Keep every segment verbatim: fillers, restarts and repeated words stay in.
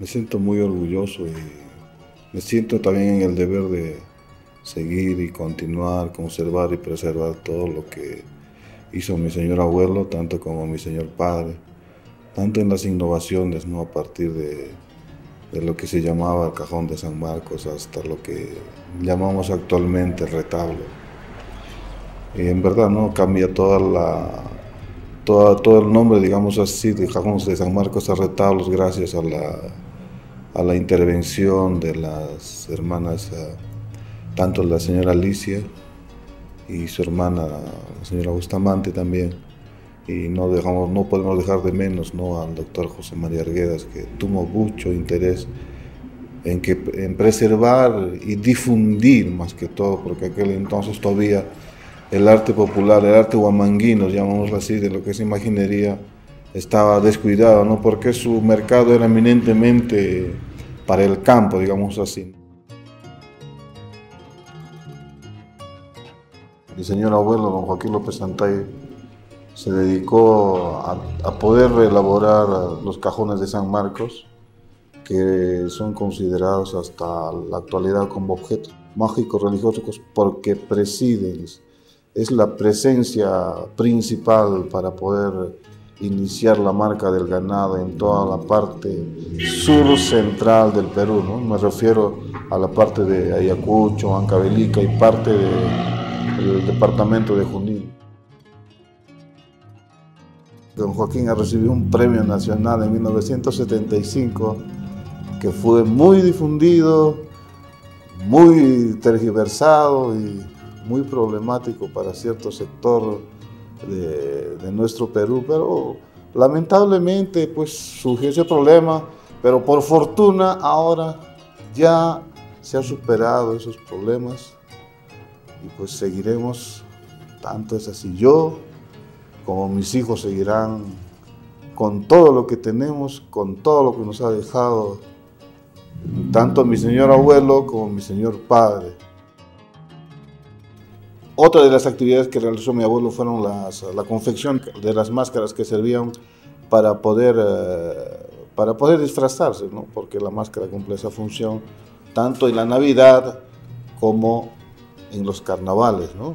Me siento muy orgulloso y me siento también en el deber de seguir y continuar, conservar y preservar todo lo que hizo mi señor abuelo, tanto como mi señor padre, tanto en las innovaciones, ¿no? A partir de, de lo que se llamaba el cajón de San Marcos hasta lo que llamamos actualmente el retablo. Y en verdad, ¿no? Cambia toda la, toda, todo el nombre, digamos así, de cajón de San Marcos a retablos gracias a la, a la intervención de las hermanas, uh, tanto la señora Alicia y su hermana, la señora Bustamante también. Y no, dejamos, no podemos dejar de menos, ¿no? Al doctor José María Arguedas, que tuvo mucho interés en, que, en preservar y difundir más que todo, porque aquel entonces todavía el arte popular, el arte huamanguino, llamémoslo así, de lo que es imaginería, estaba descuidado, ¿no? Porque su mercado era eminentemente para el campo, digamos así. Mi señor abuelo, don Joaquín López Santay, se dedicó a, a poder elaborar los cajones de San Marcos, que son considerados hasta la actualidad como objetos mágicos religiosos porque presiden, es la presencia principal para poder iniciar la marca del ganado en toda la parte sur central del Perú, ¿no? Me refiero a la parte de Ayacucho, Huancavelica y parte de, del departamento de Junín. Don Joaquín ha recibido un premio nacional en mil novecientos setenta y cinco que fue muy difundido, muy tergiversado y muy problemático para cierto sector de, de nuestro Perú, pero lamentablemente pues surgió ese problema, pero por fortuna ahora ya se han superado esos problemas y pues seguiremos, tanto es así yo como mis hijos seguirán con todo lo que tenemos, con todo lo que nos ha dejado tanto mi señor abuelo como mi señor padre. Otra de las actividades que realizó mi abuelo fueron las, la confección de las máscaras que servían para poder, eh, para poder disfrazarse, ¿no? Porque la máscara cumple esa función tanto en la Navidad como en los carnavales, ¿no?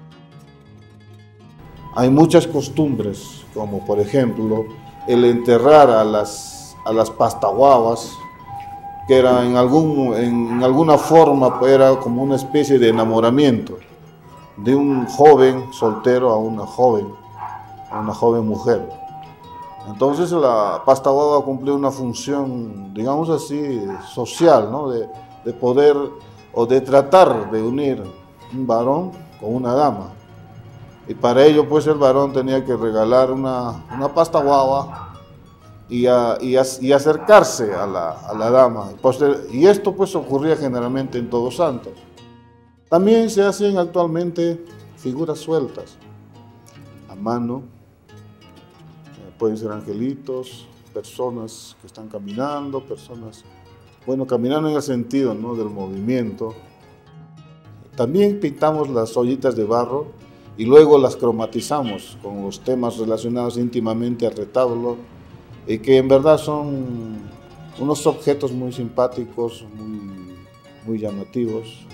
Hay muchas costumbres, como por ejemplo el enterrar a las, a las pastaguaguas, que era en, algún, en alguna forma era como una especie de enamoramiento de un joven soltero a una joven, a una joven mujer. Entonces la pastaguagua cumplió una función, digamos así, social, ¿no? de, de poder o de tratar de unir un varón con una dama. Y para ello pues el varón tenía que regalar una, una pastaguagua y, a, y, a, y acercarse a la, a la dama. Y esto pues ocurría generalmente en Todos Santos. También se hacen actualmente figuras sueltas, a mano, pueden ser angelitos, personas que están caminando, personas, bueno, caminando en el sentido, ¿no? del movimiento. También pintamos las ollitas de barro y luego las cromatizamos con los temas relacionados íntimamente al retablo y que en verdad son unos objetos muy simpáticos, muy, muy llamativos.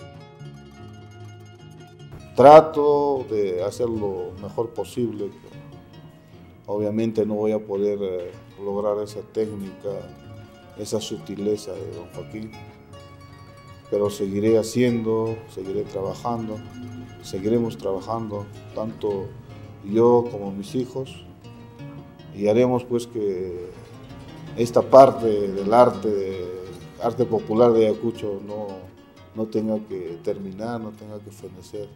Trato de hacer lo mejor posible. Obviamente no voy a poder eh, lograr esa técnica, esa sutileza de don Joaquín, pero seguiré haciendo, seguiré trabajando, seguiremos trabajando, tanto yo como mis hijos, y haremos pues que esta parte del arte, de, arte popular de Ayacucho no, no tenga que terminar, no tenga que fenecer.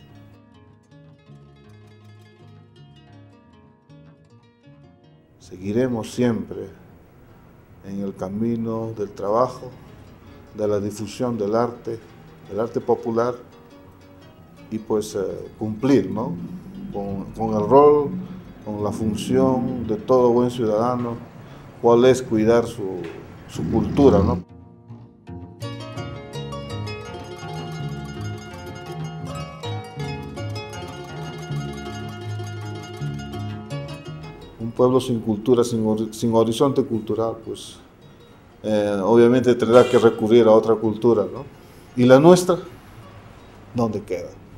Seguiremos siempre en el camino del trabajo, de la difusión del arte, del arte popular y pues eh, cumplir, ¿no? con, con el rol, con la función de todo buen ciudadano, cuál es cuidar su, su cultura, ¿no? Un pueblo sin cultura, sin, sin horizonte cultural, pues eh, obviamente tendrá que recurrir a otra cultura, ¿no? ¿Y la nuestra? ¿Dónde queda?